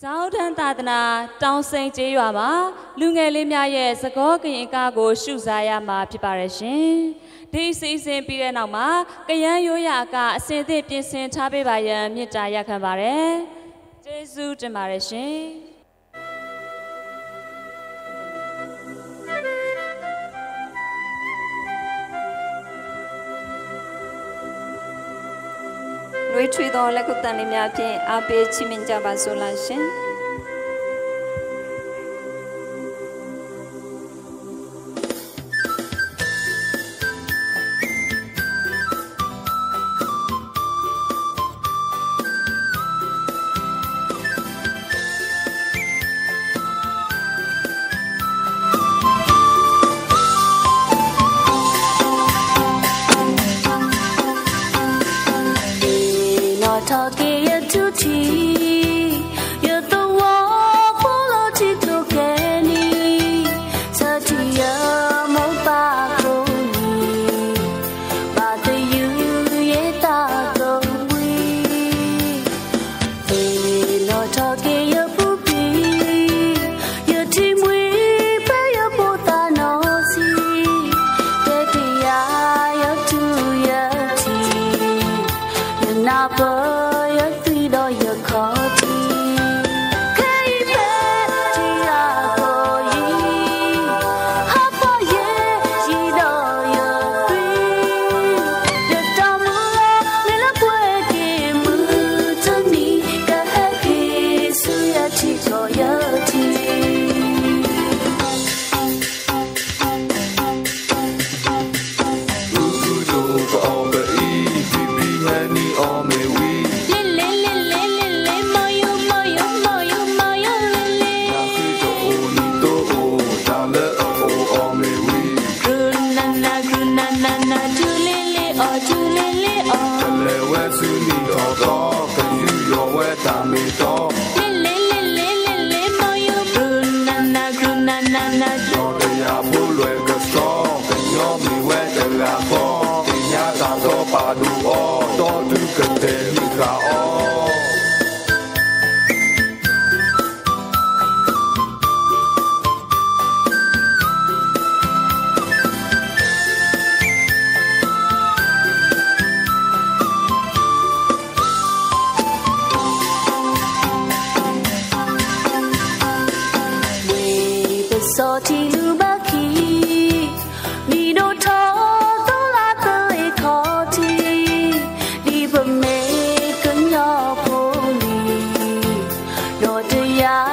ဇောင်းထန်သာသနာတောင်စိန်ကျေးရွာမှာလူငယ်လေးများရဲ့စကောကရင်ကားကိုရှုစားရမှာဖြစ်ပါရဲ့ရှင်။ဒီစီစဉ်ပြီးတဲ့နောက်မှာကယန်းရိုးရာကအစင်သစ်ပြင်ဆင်ထားပေးပါရန်မေတ္တာရက်ခံပါတယ်။ကျေးဇူးတင်ပါတယ်ရှင်။လွေးထွေသောလက်ကုပ်တန်လေးများဖြင့်အားပေးချီးမြှင့်ကြပါစို့လားရှင် Yeah.